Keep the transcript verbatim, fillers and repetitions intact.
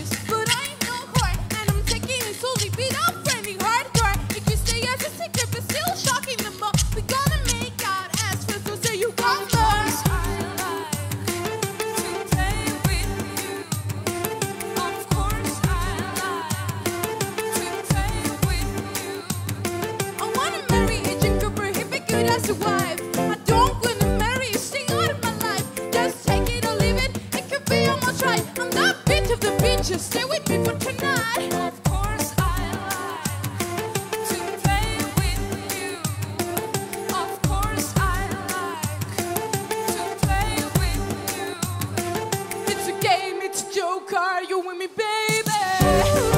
bitches, but I ain't no whore, and I'm taking it slowly, beat up friendly, hardcore. It can stay as a secret, but still shocking them all. We gonna make out as first, so say you come first. As a wife, I don't wanna marry you, stay out of my life. Just take it or leave it, it could be almost right. I'm that bitch of the bitches, stay with me for tonight. Of course I like to play with you. Of course I like to play with you. It's a game, it's a joke, are you with me, baby?